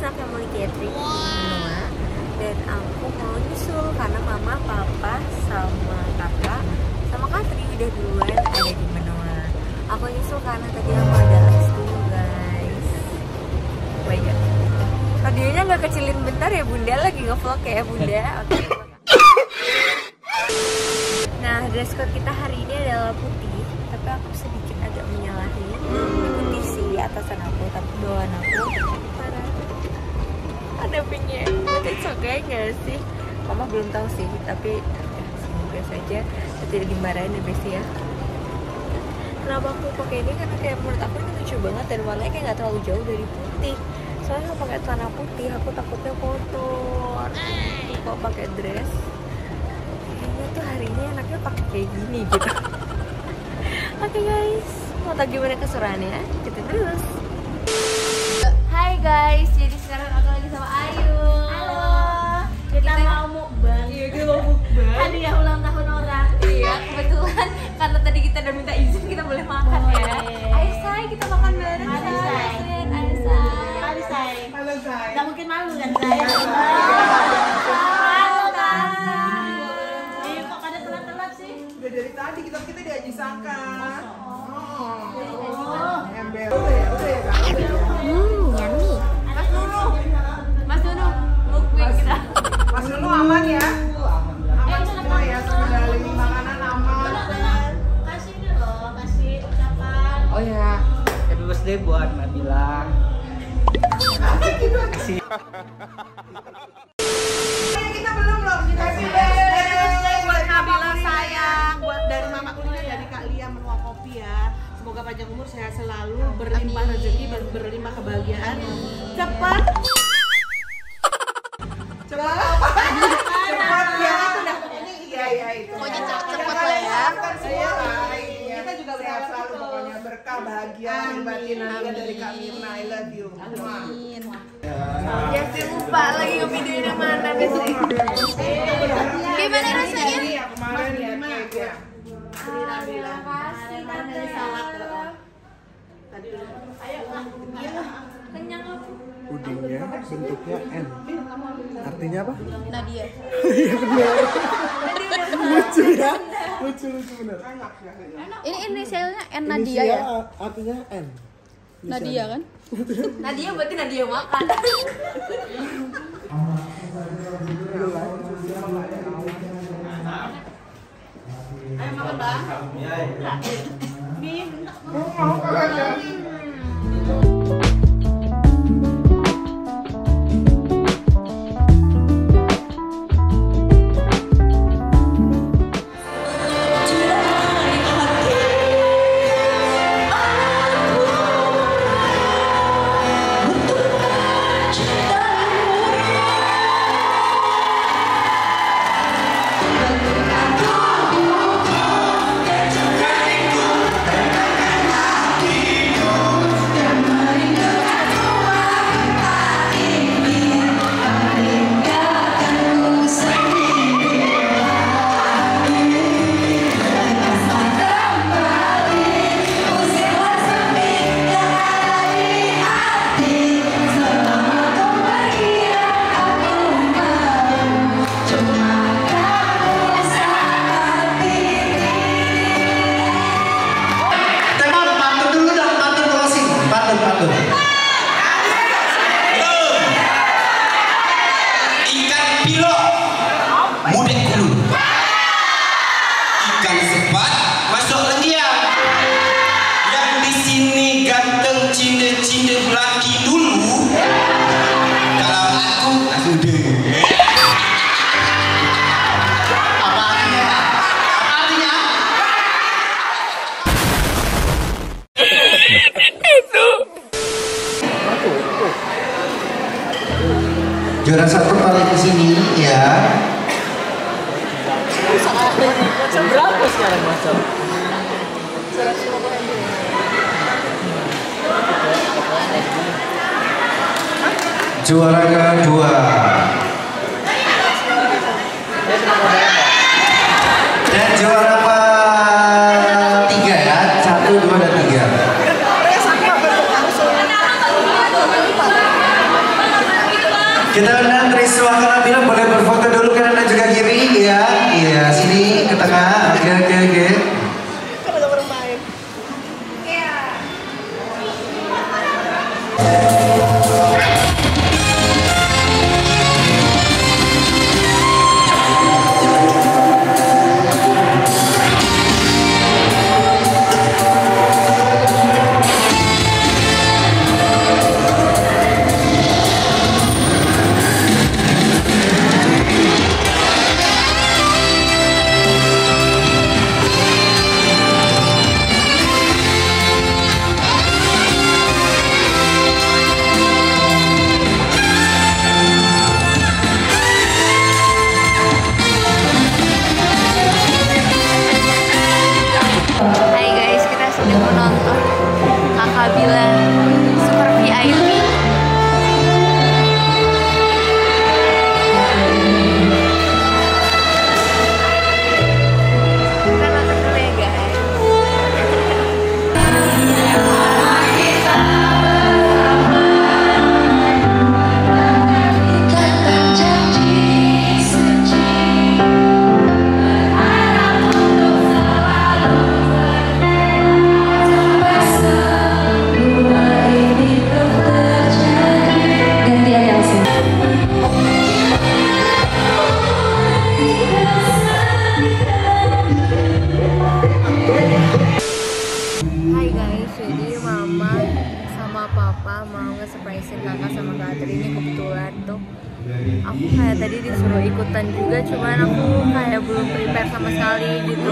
anak family catering di Benua. Dan aku mau nyusul karena mama, papa, sama kakak sama Katri udah duluan ada di Benua. Aku nyusul karena tadi aku ada les dulu guys. Banyak. Radionya nggak kecilin bentar ya bunda, lagi nge-vlog ya bunda. Oke. Nah, dress code kita hari ini adalah putih, tapi aku sedikit agak menyalahi. Putih sih atasan aku, tapi bawahan aku parah. Ada pinknya, tapi oke nggak sih? Mama belum tahu sih, tapi ya, semoga saja tidak dimarahin ya Besti ya. Kenapa aku pakai ini? Karena kayak menurut aku ini lucu banget dan warnanya kayak nggak terlalu jauh dari putih. Soalnya kalau pakai celana putih, aku takutnya kotor. Kalau pakai dress, kayaknya tuh hari ini enaknya pakai kayak gini gitu. Oke guys, mau tahu gimana keseruannya? Kita terus. Hai guys, jadi sekarang aku lagi sama Ayu. Halo. Kita mau mukbang. Iya, kita mau mukbang. Hadiah ulang tahun orang. Iya, kebetulan karena tadi kita udah minta izin kita boleh makan ya. Ayo say, kita makan bareng. Mari, Say. Ayo say. Halo Say. Halo Say. Gak mungkin malu kan Say? Halo Kak. Kok pada telat-telat sih? Udah dari tadi kita diaji sangka. Ember. Udah ya Kak. Yummy. Mas Nunu. Mukbang kita. Mas Nunu aman ya? Aman semua ya, kendali makanan aman. Kasih ini loh, kasih ucapan. Oh ya, happy birthday buat Nabila. Kasih. Kita belum loh. Happy birthday buat Nabila sayang. Buat dari Mama Kulina, dari Kak Lia Menua Kopi ya. Semoga panjang umur, sehat selalu, berlimpah rezeki, berlimpah kebahagiaan. Cepat. Cepat ya. Iya itu. Pokoknya cepet lah ya. Kita juga berharap selalu pokoknya berkah bahagia lahir batin Nabila dari Kak Mirna. I love you. Amin. Ya sih lupa lagi ngevideoin yang mana Besti. Gimana rasanya? Iya kemarin ya kayaknya. Terima kasih tante. Tadi Ayo Kak. Kenyang aku. Pudingnya bentuknya N. Artinya apa? Nadia. Lucu ya? Lucu bener. Ini inisialnya N Nadia ya? Artinya N. Nadia kan? Nadia berarti Nadia makan. Ayo makan Bang. Juara satu paling kesini ya. Berapa sekarang masuk? Juara kedua. Dan juara ketiga ya. 1, 2, dan 3. Kita undang Triswa Nabila, boleh berfoto dulu kanan dan juga kiri ya. Iya, sini ke tengah. Oke. Kan ada orang main. Hai guys, kita sedang menonton Kakak Bila Super VIP. Kita nonton dulu ya guys. Hai guys, jadi mama sama papa mau nge-surprisein kakak sama kak Atri. Ini kebetulan tuh aku kayak tadi disuruh ikutan juga, cuman aku kayak belum prepare sama sekali gitu.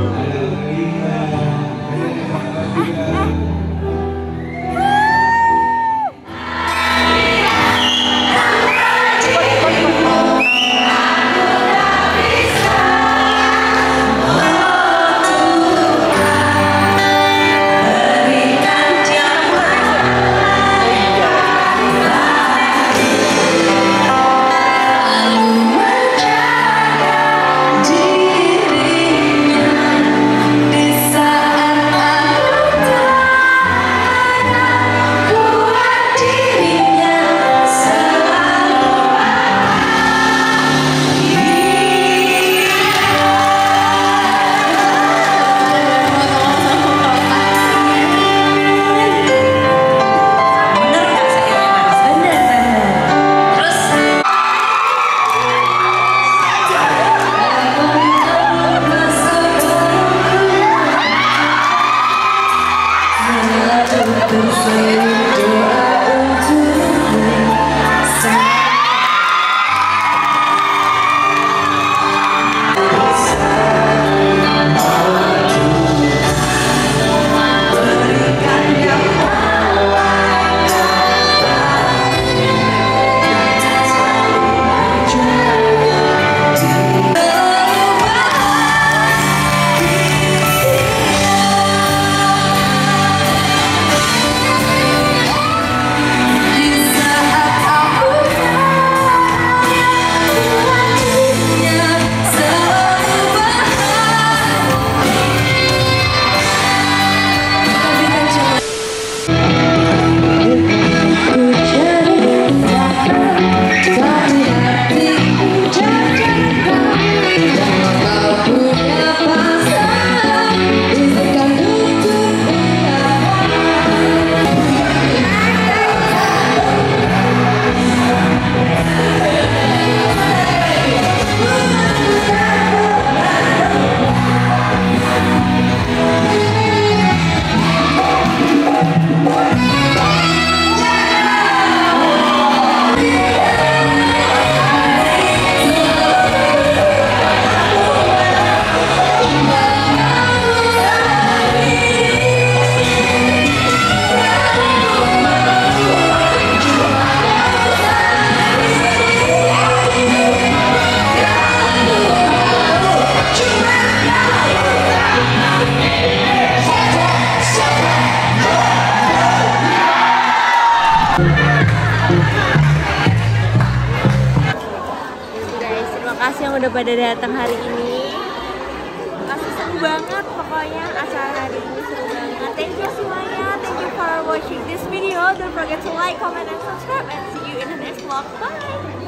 kasih yang udah pada datang hari ini. Makasih, seru banget pokoknya acara hari ini, seru banget. Thank you semuanya, thank you for watching this video. Don't forget to like, comment, and subscribe, and see you in the next video. vlog. Bye.